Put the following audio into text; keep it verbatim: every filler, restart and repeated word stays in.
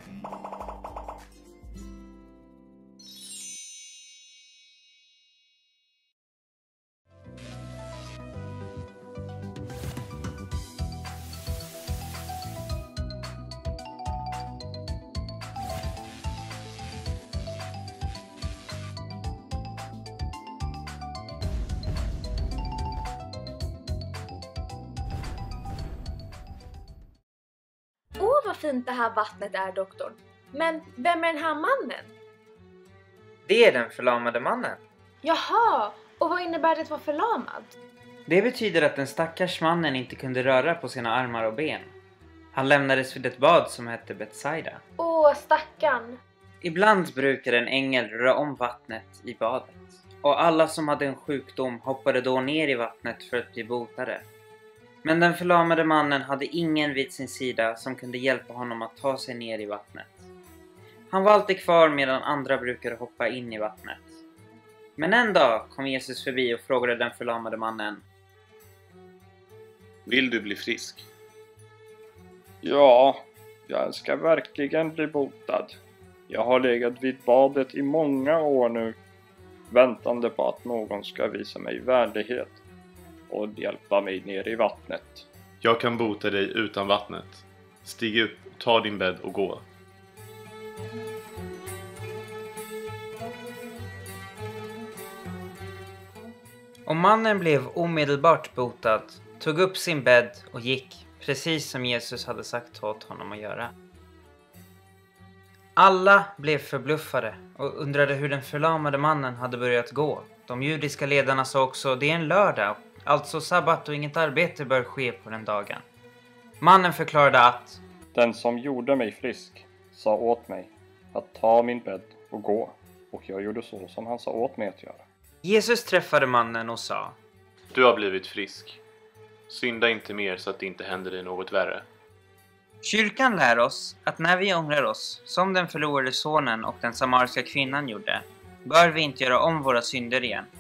Åh, vad fint det här vattnet är, doktorn. Men vem är den här mannen? Det är den förlamade mannen. Jaha, och vad innebär det att vara förlamad? Det betyder att den stackars mannen inte kunde röra på sina armar och ben. Han lämnades vid ett bad som hette Betsaida. Åh, stackarn. Ibland brukade en ängel röra om vattnet i badet. Och alla som hade en sjukdom hoppade då ner i vattnet för att bli botade. Men den förlamade mannen hade ingen vid sin sida som kunde hjälpa honom att ta sig ner i vattnet. Han var alltid kvar medan andra brukade hoppa in i vattnet. Men en dag kom Jesus förbi och frågade den förlamade mannen: Vill du bli frisk? Ja, jag ska verkligen bli botad. Jag har legat vid badet i många år nu, väntande på att någon ska visa mig vänlighet och hjälpa mig ner i vattnet. Jag kan bota dig utan vattnet. Stig upp, ta din bädd och gå. Och mannen blev omedelbart botad, tog upp sin bädd och gick, precis som Jesus hade sagt åt honom att göra. Alla blev förbluffade och undrade hur den förlamade mannen hade börjat gå. De judiska ledarna sa också: det är en lördag, alltså sabbat, och inget arbete bör ske på den dagen. Mannen förklarade att den som gjorde mig frisk sa åt mig att ta min bädd och gå, och jag gjorde så som han sa åt mig att göra. Jesus träffade mannen och sa: Du har blivit frisk. Synda inte mer så att det inte händer dig något värre. Kyrkan lär oss att när vi ångrar oss, som den förlorade sonen och den samariska kvinnan gjorde, bör vi inte göra om våra synder igen.